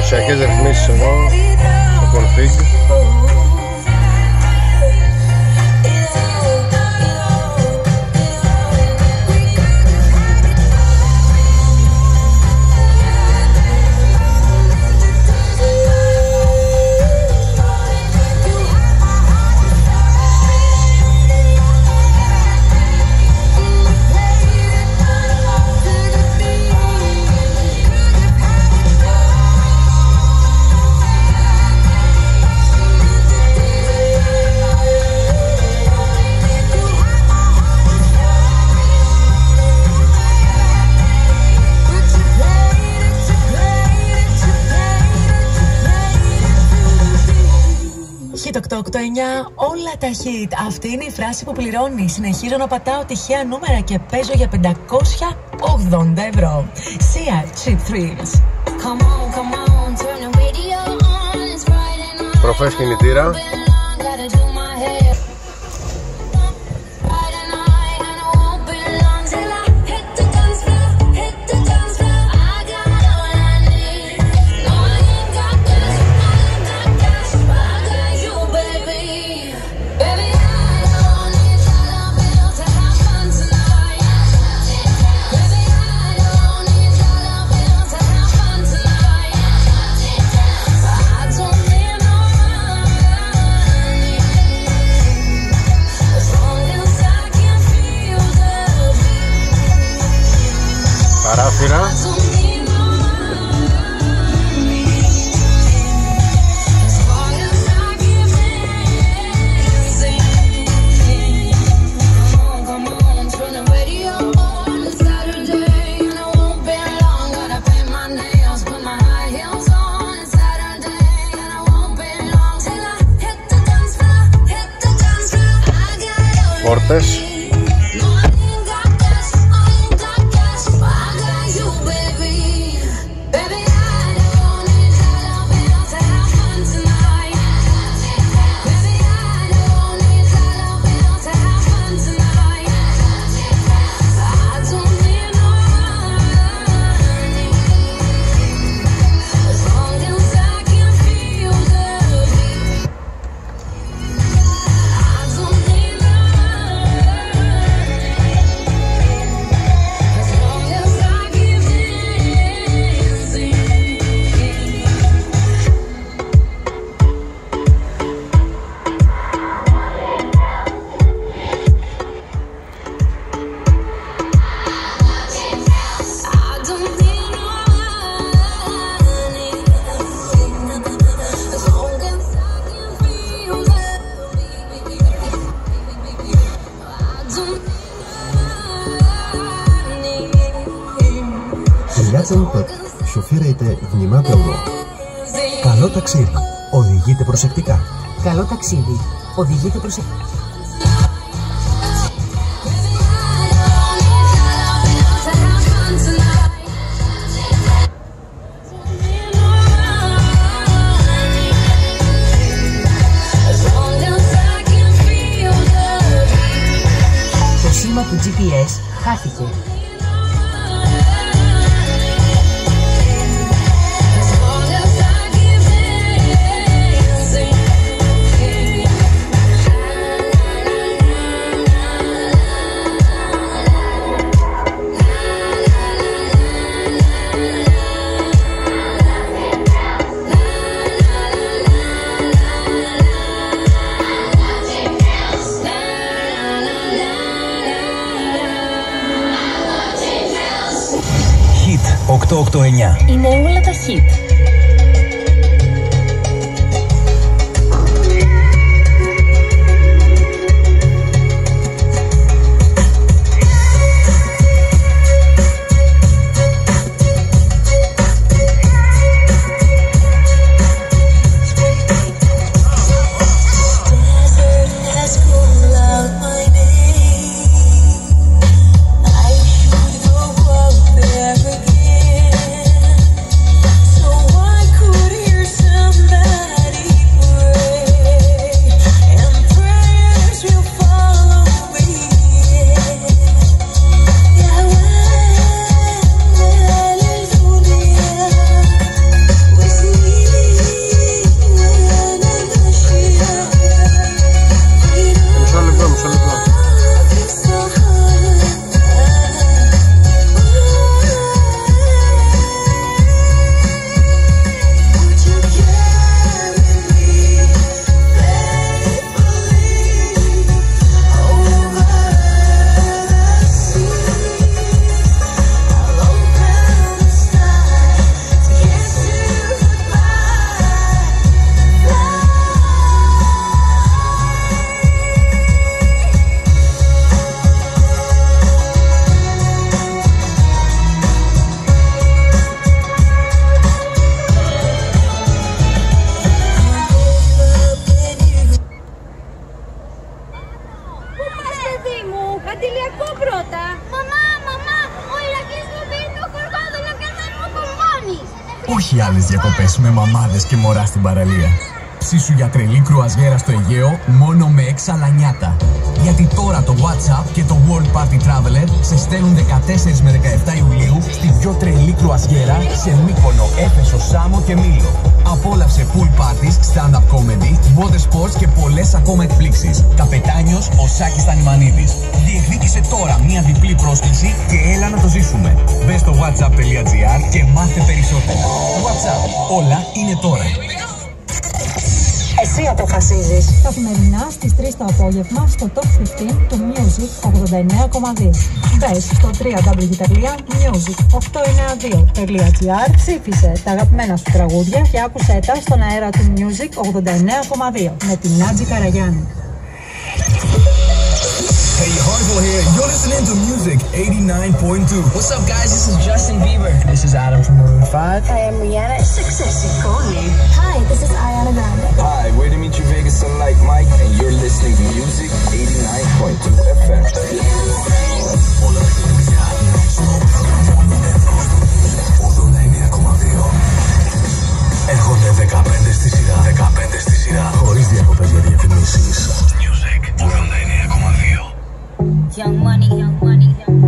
παραδοσιακές ρυθμίσεις εδώ στο config. Hit 889, όλα τα hit. Αυτή είναι η φράση που πληρώνει. Συνεχίζω να πατάω τυχαία νούμερα και παίζω για 580 ευρώ. Sia, Cheap Thrills. Προφές κινητήρα. Παράθυρα. Πόρτες. Σοφήρετε βнимателно. Καλό ταξίδι. Οδηγείτε προσεκτικά. Καλό ταξίδι. Οδηγείτε προσεκτικά. Το σήμα του GPS χάθηκε. Hit 889. Είναι όλα τα hit. So έχει άλλες διακοπές με μαμάδες και μωρά στην παραλία. Ψήσου για τρελή κρουαζιέρα στο Αιγαίο μόνο με 6 αλανιάτα. Γιατί τώρα το WhatsApp και το World Party Traveler σε στέλνουν 14 με 17 Ιουλίου στην πιο τρελή κρουαζιέρα σε Μύκονο, Έφεσο, Σάμο και Μήλο. Απόλαυσε pool parties, stand-up comedy, water sports και πολλές ακόμα εκπλήξεις. Καπετάνιος ο Σάκης Τανιμανίδης. Διεκδίκησε τώρα μια διπλή πρόσκληση και έλα να το ζήσουμε. Μπες στο whatsapp.gr και μάθε περισσότερα. WhatsApp. Όλα είναι τώρα. Εσύ αποφασίζεις. Καθημερινά στις 3 το απόγευμα στο Top 15 του Music 89,2. Μπες στο www.music892.gr, ψήφισε τα αγαπημένα σου τραγούδια και άκουσέ τα στον αέρα του Music 89,2 με την Νάτζη Καραγιάννη. Hey, Harville here. You're listening to Music 89.2. What's up, guys? This is Justin Bieber. This is Adam from Maroon 5. I am Rihanna. Successi Koni. Hi, this is Ariana Grande. Hi, we're Dimitri Vegas and Like Mike, and you're listening to Music 89.2 FM. Έρχονται 15 στη σειρά. 15 στη σειρά. Χωρίς διακοπές για διαφημίσεις. Music 89.2. Young money, young money, young money.